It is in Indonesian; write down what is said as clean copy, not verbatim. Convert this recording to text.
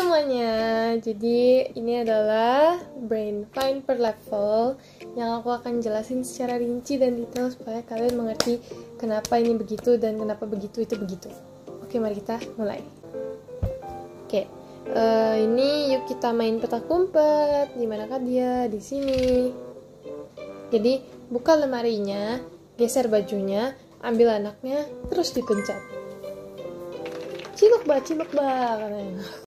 semuanya, jadi ini adalah brain find per level yang aku akan jelasin secara rinci dan detail supaya kalian mengerti kenapa ini begitu dan kenapa begitu itu begitu. Oke, mari kita mulai. Oke, ini yuk kita main petak umpet. Di manakah dia? Di sini. Jadi buka lemarinya, geser bajunya, ambil anaknya, terus dipencet. Ciluk ba, katanya.